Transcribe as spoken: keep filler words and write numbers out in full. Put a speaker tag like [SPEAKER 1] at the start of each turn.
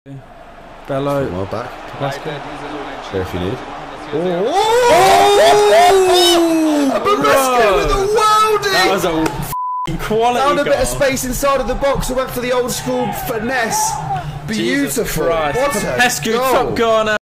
[SPEAKER 1] Bello.
[SPEAKER 2] More back. There if you need.
[SPEAKER 1] Oh!
[SPEAKER 2] Oh! Baresca with a worldie!
[SPEAKER 1] That was a f***ing quality
[SPEAKER 2] Found a
[SPEAKER 1] goal.
[SPEAKER 2] bit of space inside of the box and went for the old school finesse. Beautiful.
[SPEAKER 1] What
[SPEAKER 2] a
[SPEAKER 1] Pescu
[SPEAKER 2] goal.
[SPEAKER 1] top corner.